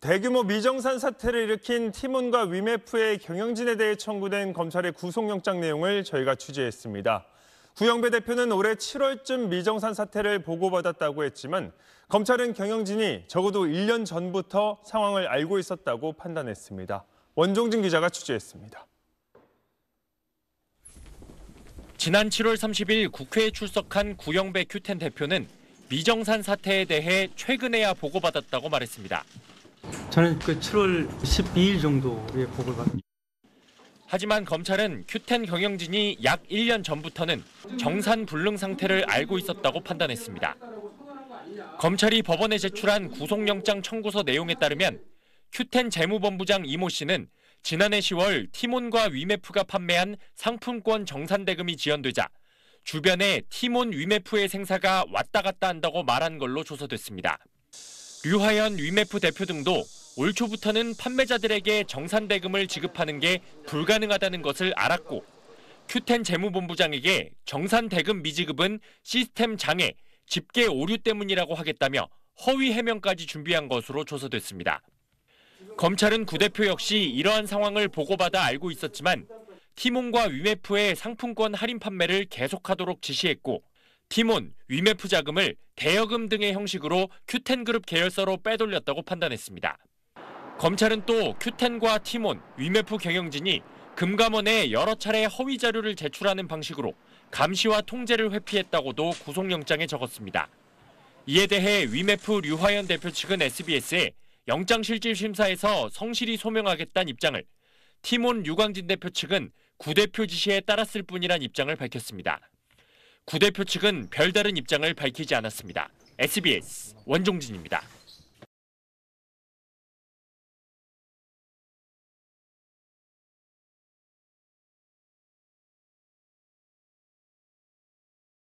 대규모 미정산 사태를 일으킨 티몬과 위메프의 경영진에 대해 청구된 검찰의 구속영장 내용을 저희가 취재했습니다. 구영배 대표는 올해 7월쯤 미정산 사태를 보고받았다고 했지만 검찰은 경영진이 적어도 1년 전부터 상황을 알고 있었다고 판단했습니다. 원종진 기자가 취재했습니다. 지난 7월 30일 국회에 출석한 구영배 큐텐 대표는 미정산 사태에 대해 최근에야 보고받았다고 말했습니다. 저는 7월 12일 정도에 보고를 받았습니다. 하지만 검찰은 큐텐 경영진이 약 1년 전부터는 정산 불능 상태를 알고 있었다고 판단했습니다. 검찰이 법원에 제출한 구속영장 청구서 내용에 따르면 큐텐 재무본부장 이모 씨는 지난해 10월 티몬과 위메프가 판매한 상품권 정산 대금이 지연되자 주변에 티몬 위메프의 생사가 왔다 갔다 한다고 말한 걸로 조사됐습니다. 류하연 위메프 대표 등도 올 초부터는 판매자들에게 정산 대금을 지급하는 게 불가능하다는 것을 알았고 큐텐 재무본부장에게 정산 대금 미지급은 시스템 장애, 집계 오류 때문이라고 하겠다며 허위 해명까지 준비한 것으로 조사됐습니다. 검찰은 구 대표 역시 이러한 상황을 보고받아 알고 있었지만 티몬과 위메프의 상품권 할인 판매를 계속하도록 지시했고 티몬, 위메프 자금을 대여금 등의 형식으로 큐텐그룹 계열사로 빼돌렸다고 판단했습니다. 검찰은 또 큐텐과 티몬, 위메프 경영진이 금감원에 여러 차례 허위 자료를 제출하는 방식으로 감시와 통제를 회피했다고도 구속영장에 적었습니다. 이에 대해 위메프 류하연 대표 측은 SBS에 영장실질심사에서 성실히 소명하겠다는 입장을, 티몬 류광진 대표 측은 구 대표 지시에 따랐을 뿐이란 입장을 밝혔습니다. 구 대표 측은 별다른 입장을 밝히지 않았습니다. SBS 원종진입니다.